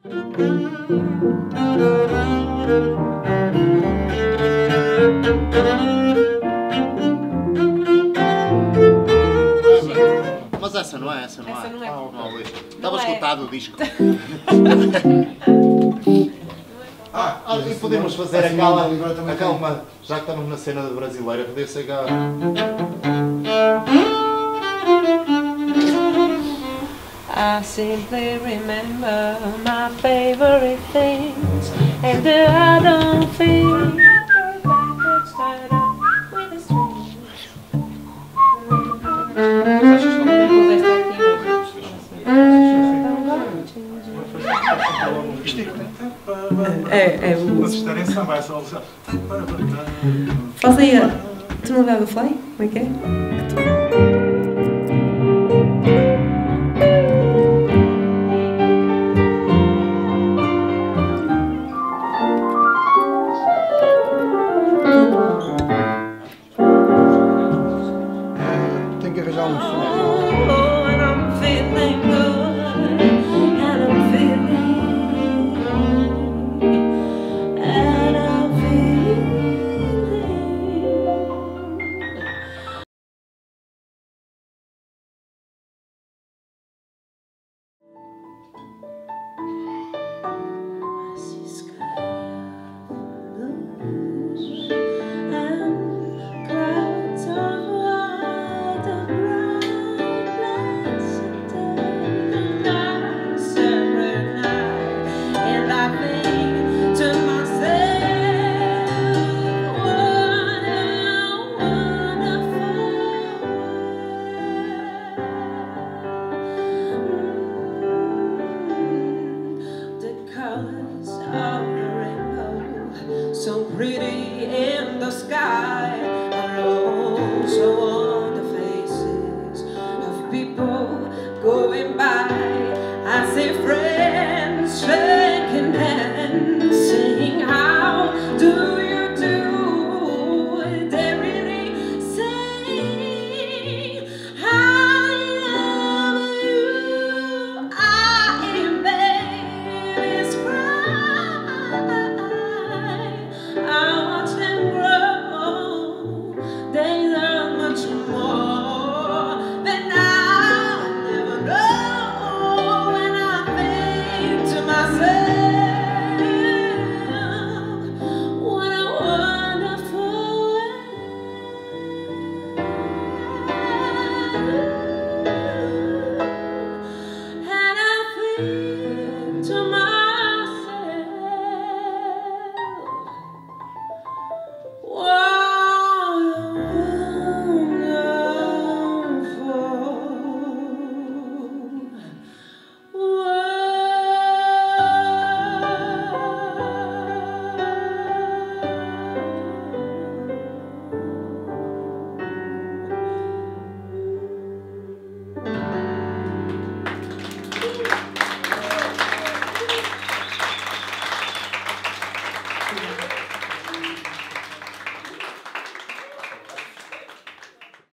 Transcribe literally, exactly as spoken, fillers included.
Mas essa não é, essa não é. Essa não é. Ah, não, estava esgotado o disco. Ah, ah, e podemos fazer aquela, aquela, já que estamos na cena brasileira, podia ser aquela... I simply remember my favorite things, and I don't feel tied up with a string. É, é o... Vocês estarem a sambar essa alusão. Faz aí, tu não vai do Fly? Como é que é? Tem que arranjar um som. So pretty in the sky.